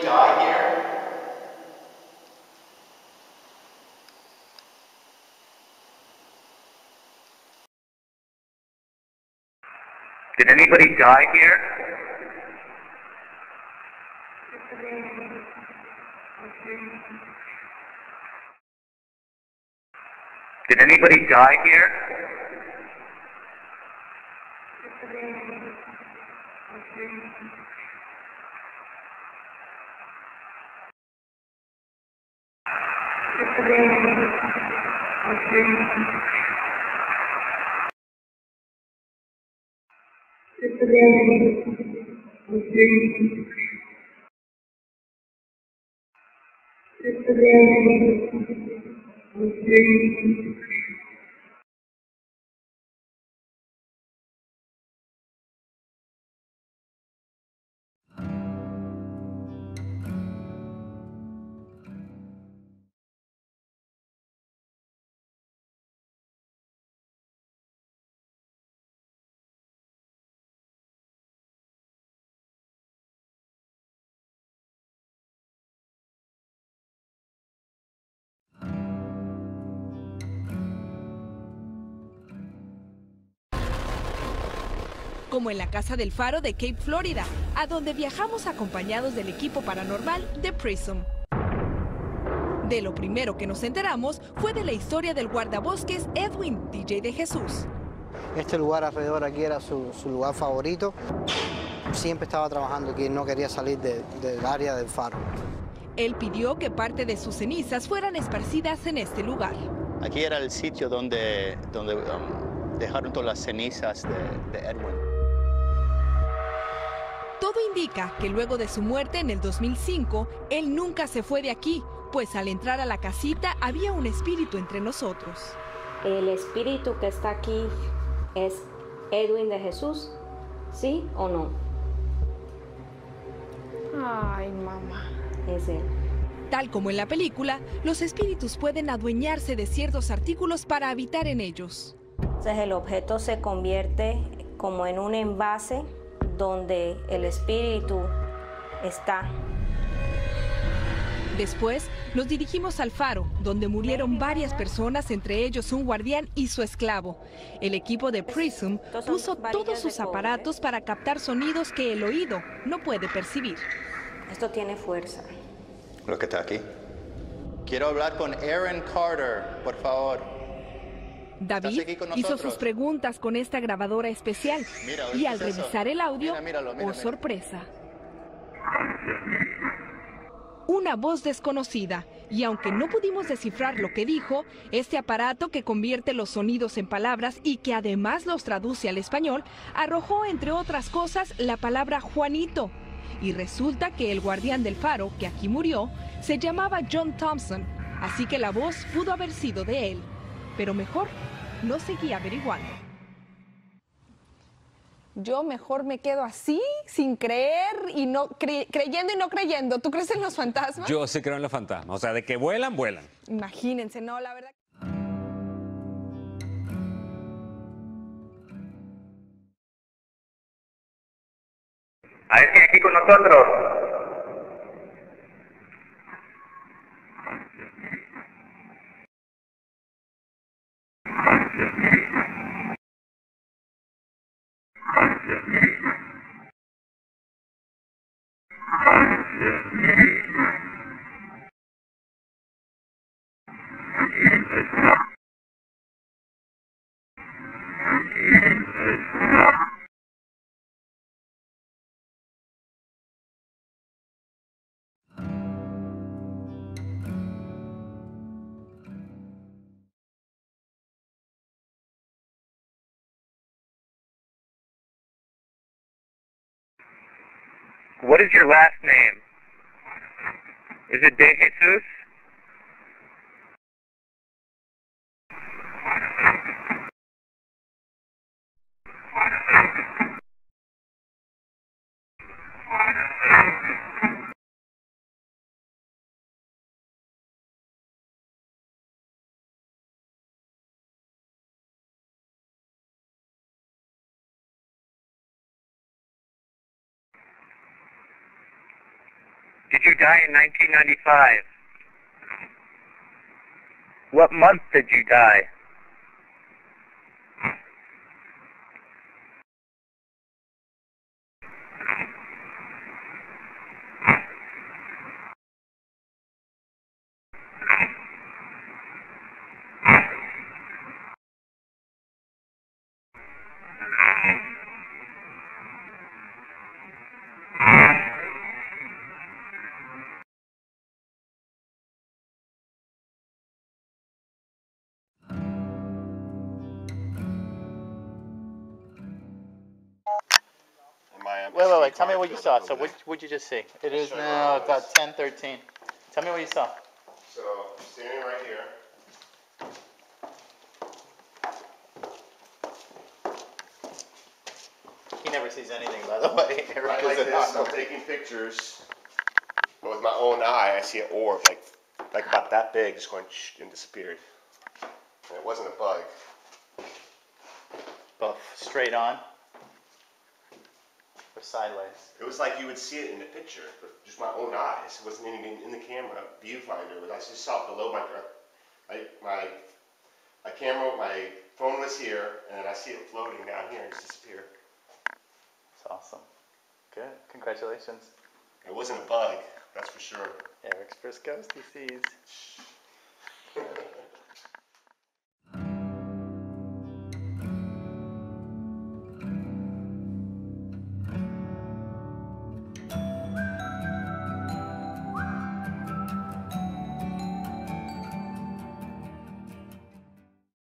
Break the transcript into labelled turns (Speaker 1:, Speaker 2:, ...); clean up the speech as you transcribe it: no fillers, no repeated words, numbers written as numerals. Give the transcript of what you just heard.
Speaker 1: die here? Did anybody die here? Did anybody die here?
Speaker 2: Como en la casa del Faro de Cape, Florida, a donde viajamos acompañados del equipo paranormal de Prism. De lo primero que nos enteramos fue de la historia del guardabosques Edwin, DJ de Jesús.
Speaker 3: Este lugar alrededor aquí era su lugar favorito. Siempre estaba trabajando aquí, no quería salir del área del Faro.
Speaker 2: Él pidió que parte de sus cenizas fueran esparcidas en este lugar.
Speaker 4: Aquí era el sitio donde dejaron todas las cenizas de Edwin.
Speaker 2: Todo indica que luego de su muerte en el 2005, él nunca se fue de aquí, pues al entrar a la casita había un espíritu entre nosotros.
Speaker 5: ¿El espíritu que está aquí es Edwin de Jesús? ¿Sí o no?
Speaker 6: Ay, mamá.
Speaker 5: Es él.
Speaker 2: Tal como en la película, los espíritus pueden adueñarse de ciertos artículos para habitar en ellos.
Speaker 5: Entonces el objeto se convierte como en un envase donde el espíritu está.
Speaker 2: Después nos dirigimos al Faro, donde murieron varias personas, entre ellos un guardián y su esclavo. El equipo de Prism puso todos sus aparatos para captar sonidos que el oído no puede percibir.
Speaker 5: Esto tiene fuerza.
Speaker 4: Lo que está aquí. Quiero hablar con Aaron Carter, por favor.
Speaker 2: David hizo sus preguntas con esta grabadora especial y al revisar el audio, oh sorpresa, una voz desconocida. Y aunque no pudimos descifrar lo que dijo, este aparato que convierte los sonidos en palabras y que además los traduce al español, arrojó entre otras cosas la palabra Juanito. Y resulta que el guardián del Faro, que aquí murió, se llamaba John Thompson, así que la voz pudo haber sido de él. Pero mejor no seguí averiguando.
Speaker 6: Yo mejor me quedo así, sin creer y no creyendo y no creyendo. ¿Tú crees en los fantasmas?
Speaker 7: Yo sí creo en los fantasmas. O sea, de que vuelan, vuelan.
Speaker 6: Imagínense, no, la verdad.
Speaker 1: ¿Hay alguien aquí con nosotros? What is your last name? Is it De Jesus? Did you die in 1995? What month did you die?
Speaker 4: Wait. Tell me what you saw. So what'd you just see? It is now about 10:13. Tell me what you saw.
Speaker 8: So, standing right here.
Speaker 4: He never sees anything, by the way.
Speaker 8: Right like this, I'm taking pictures. But with my own eye, I see an orb, like about that big, just going and disappeared. And it wasn't a bug.
Speaker 4: Both straight on or sideways?
Speaker 8: It was like you would see it in the picture, but just my own eyes. It wasn't anything in the camera viewfinder. But I just saw it below my camera. My phone was here, and then I see it floating down here and just disappear.
Speaker 4: That's awesome. Good. Congratulations.
Speaker 8: It wasn't a bug, that's for sure.
Speaker 4: Eric's first ghost he sees.